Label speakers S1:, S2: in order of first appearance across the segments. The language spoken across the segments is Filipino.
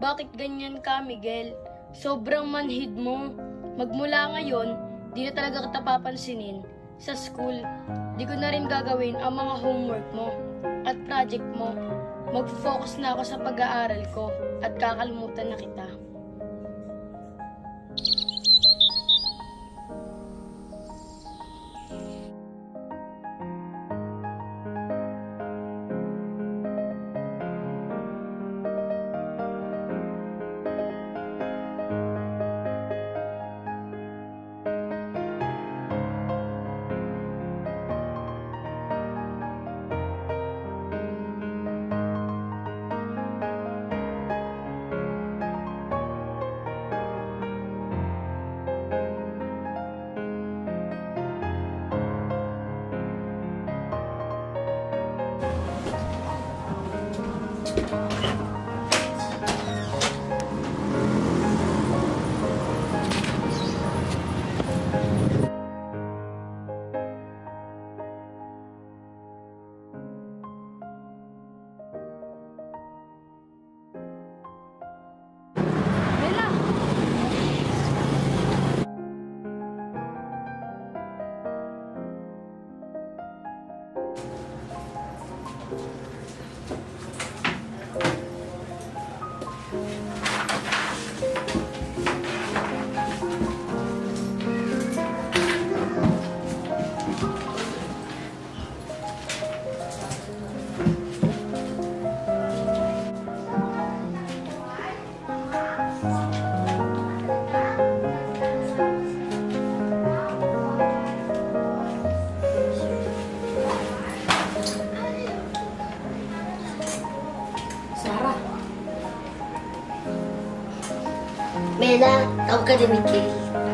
S1: Bakit ganyan ka, Miguel? Sobrang manhid mo. Magmula ngayon, di na talaga kita papansinin. Sa school, di ko na rin gagawin ang mga homework mo at project mo. Mag-focus na ako sa pag-aaral ko at kakalimutan na kita.
S2: Mela, tawag ka ni Miguel.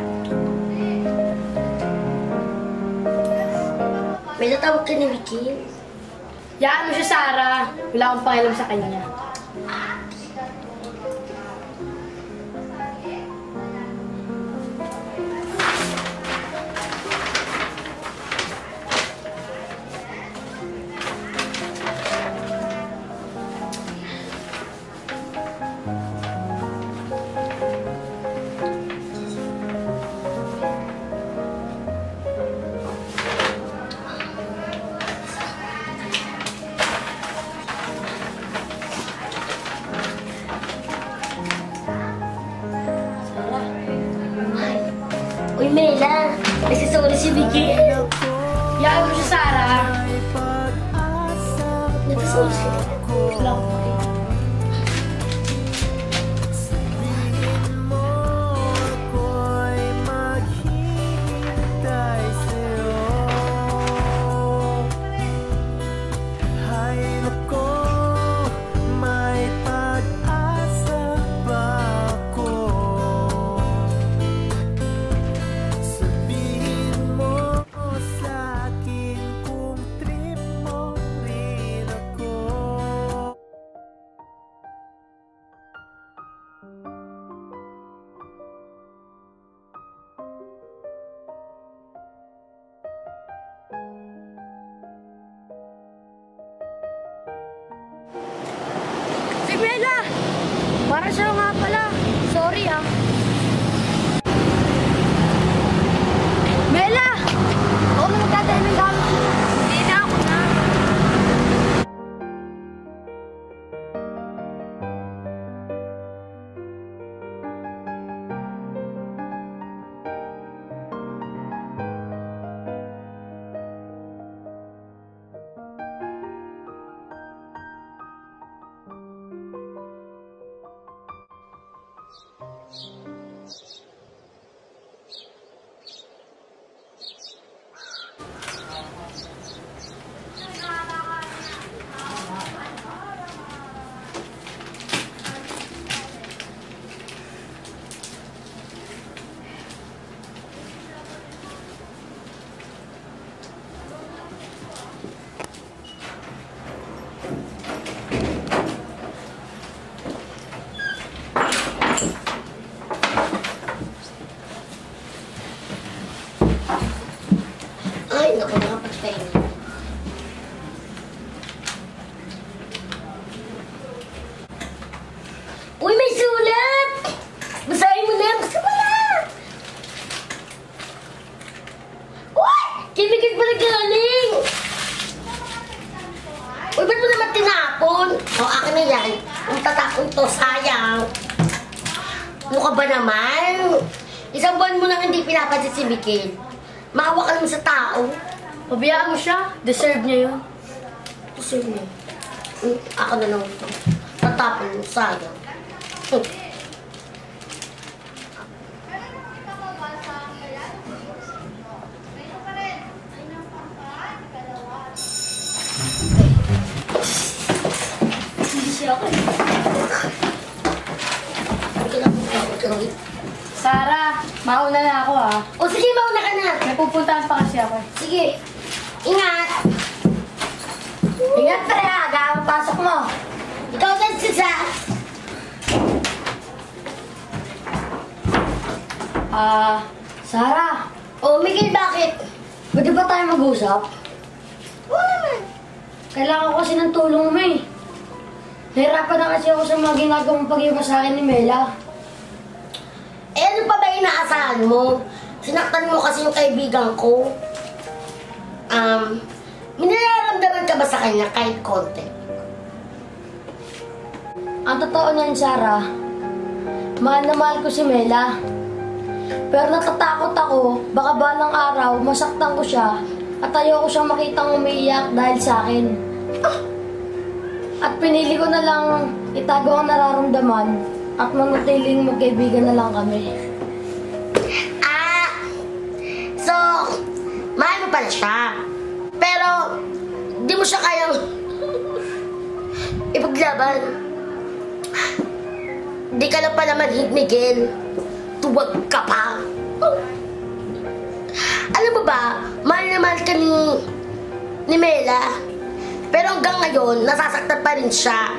S2: Mela, tawag ka ni Miguel.
S1: Yaan mo siya, Sarah. Wala akong pakialam sa kanya.
S2: Uy, Mela, nagsasorry si Miguel.
S1: Yaan mo siya, Sarah.
S2: Nagsasorry si Miguel.
S1: Wala akong pakialam. Si Mela! Para siya nga pala. Sorry ah. Mela! Ako na magdadala ng gamit mo. Hindi na ako na.
S2: Ay, naku, nakapagpahinga. Uy, may galing! Uy, ba't mo naman tinapon? O, akin na yan. Kung tatapon to, sayang. Ano ka ba naman? Isang buwan mo nang hindi pinapansin si Miguel. Maawa ka naman sa tao.
S1: Pabayaan mo siya. Deserve niya yun.
S2: Deserve mo. Ako na lang ito. Tatapon mo, sayang.
S1: Sarah, mauna na ako ha.
S2: O sige, mauna ka na.
S1: May pupuntahan pa kasi ako.
S2: Sige, ingat. Ingat pa rin, aga. Pasok mo. Ikaw din, Sisa.
S1: Sarah,
S2: O, Miguel, bakit?
S1: pwede ba tayo mag-usap?
S2: Oo naman.
S1: Kailangan ko kasi ng tulong mo eh. Nahirapan na kasi ako sa mga ginagawang pag-iwas sa akin ni Mela.
S2: Eh, ano pa ba inaasahan mo? Sinaktan mo kasi yung kaibigan ko. May nararamdaman ka ba sa kanya kahit konti?
S1: Ang totoo niyan, Sarah, mahal na mahal ko si Mela. Pero natatakot ako, baka balang araw masaktan ko siya at ayoko siyang makitang umiiyak dahil sa akin. At pinili ko na lang itago ang nararamdaman at manatiling magkaibigan na lang kami.
S2: So, mahal mo pala siya. Pero, di mo siya kayang ipaglaban. Di ka lang pala manhid, Miguel. Tuwag ka pa. Alam mo ba, mahal na mahal ka ni Mela. Pero hanggang ngayon, nasasaktan pa rin siya.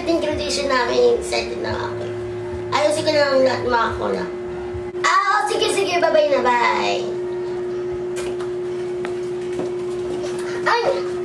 S2: 15th graduation namin, excited na ako. Ayusin ko na lang lahat mga kola. Sige, bye-bye na, bye. Ay!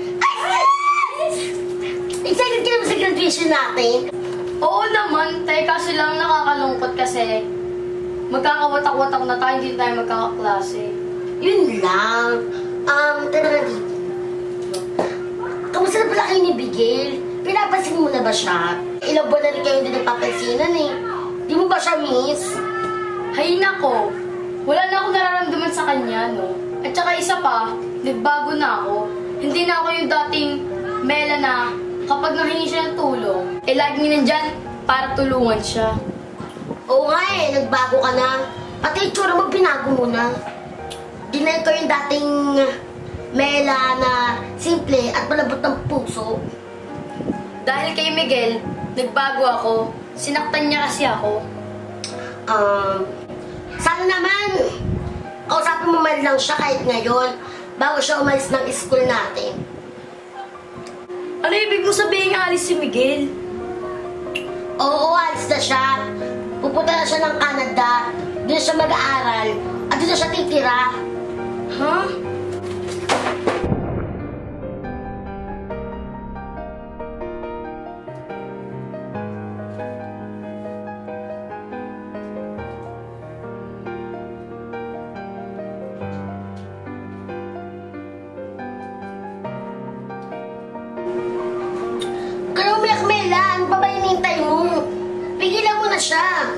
S2: Excited ka naman sa graduation natin?
S1: Oo naman, tay, kaso lang nakakalungkot kasi magkakawatak-watak na tayo, hindi tayo magkakaklase.
S2: Yun lang. Tara na dito. Kamusta na pala kayo ni Bigel? Pinapansin mo na ba siya? Ilang buwan na rin kayo hindi nagpapansinan eh. Di mo ba siya miss?
S1: Hay nako, wala na akong nararamdaman sa kanya, no? At saka isa pa, nagbago na ako. Hindi na ako yung dating Mela na kapag nahingi siya ng tulong, laging nandyan para tulungan siya.
S2: Oo nga eh, nagbago ka na. Pati itsura mo, binago mo na. Di na ikaw yung dating Mela na simple at malabot ng puso.
S1: Dahil kay Miguel, nagbago ako. Sinaktan niya kasi ako.
S2: Sana naman, kausapin mo man lang siya kahit ngayon, bago siya umalis ng school natin.
S1: Ano ibig mo sabihin nga alis si Miguel?
S2: Oo, alis na siya. Pupunta na siya ng Canada, doon siya mag-aaral, at doon siya titira.
S1: Huh?
S2: Kaya umiyak, Mela, ano pa ba hinihintay mo? Pigilan mo na siya.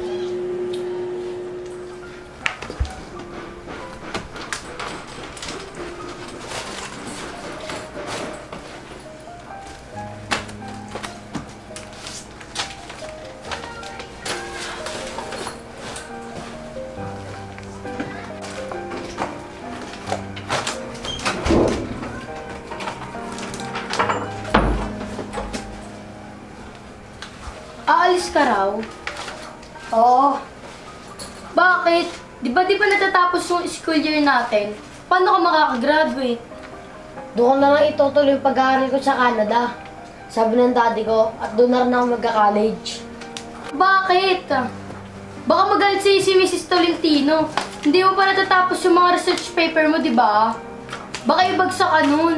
S1: Aalis ka raw?
S2: Oo.
S1: Bakit? Di ba natatapos yung school year natin? Paano ka makakagraduate?
S3: Doon ko na lang itutuloy yung pag-aaral ko sa Canada. Sabi ng daddy ko, at doon na rin ako magka-college.
S1: Bakit? Baka magalit sa'yo si Mrs. Tolentino. Hindi mo pa natatapos yung mga research paper mo, di ba? Baka ibagsak ka nun.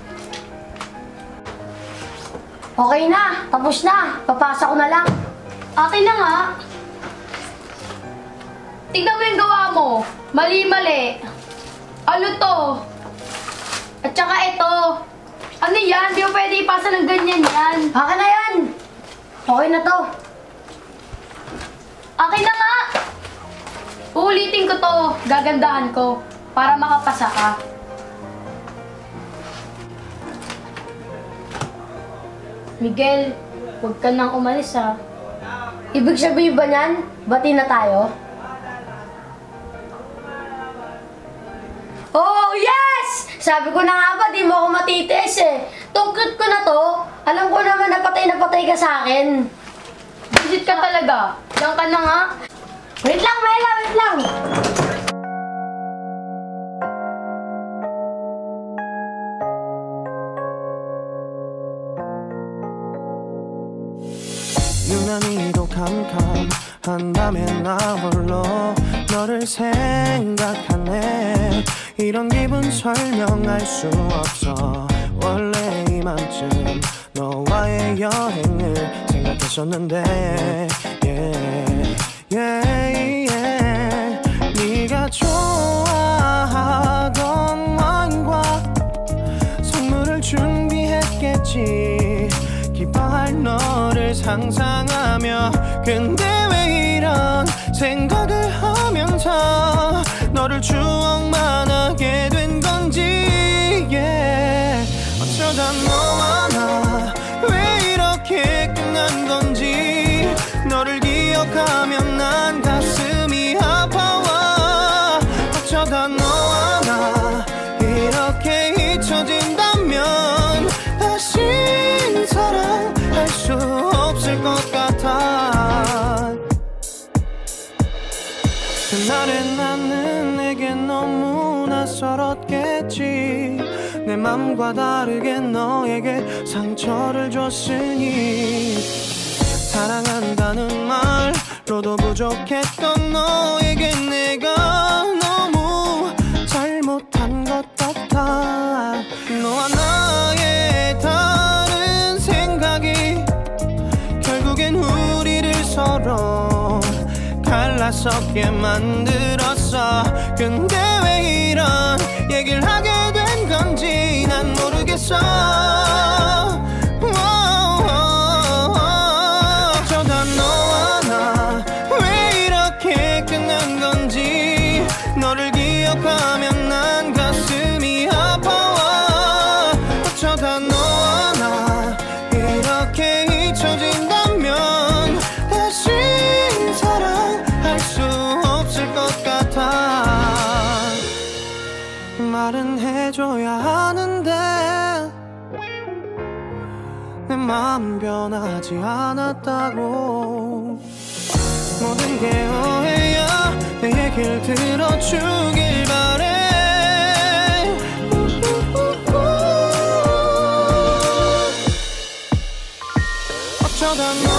S3: Okay na, tapos na. Papasa ko na lang.
S1: Akin na nga. Tignan mo yung gawa mo. Mali-mali. Ano to? At saka ito. Ano yan? Di mo pwede ipasa ng ganyan yan.
S3: Akin na yan. Okay na to.
S1: Akin na nga. Uulitin ko to. Gagandahan ko. Para makapasa ka. Miguel, huwag ka nang umalis ha.
S3: Ibig sabihin ba niyan? Bati na tayo? Oh, yes! Sabi ko na nga ba, di mo ako matitiis eh. Tungkot ko na to, alam ko naman na patay ka sa akin.
S1: Visit ka talaga. Diyan ka na nga.
S3: Wait lang, Mela, wait lang.
S4: 유난히도 캄캄한 밤에 나 홀로 너를 생각하네. 이런 기분 설명할 수 없어. 원래 이맘쯤 너와의 여행을 생각했었는데 네가 좋아하던 와인과 선물을 준비했겠지. 기뻐할 너를 상상하며 근데 왜 이런 생각을 하면서 너를 추억만 하게 된 건지 어쩌다 너와 나 왜 이렇게 끝난 건지 너를 기억하면 난 가슴이 아파와 어쩌다 너와 나 이렇게 잊혀진다면 다시 사랑할 수 없을 것 같아. 그날의 나는 내게 너무 낯설었겠지. 내 맘과 다르게 너에게 상처를 줬으니 사랑한다는 말로도 부족했던 너에게 내가 너무 잘못한 것 같아. 너와 나의 다른 생각이 결국엔 우리를 서로 갈라서게 만들었어. 근데 왜 이런 얘기를 하게 된 건지 난 모르겠어. 어쩌다 너와 나 왜 이렇게 끝난 건지 너를 기억하면 난 가슴이 아파와. 어쩌다 너와 나 이렇게 잊혀진다면 다시 사랑할 수 없을 것 같아. 말은 해줘야 하는데 내 마음 변하지 않았다고. 모든 게 오해야. 내 얘길 들어주길 바래. 어쩌다 너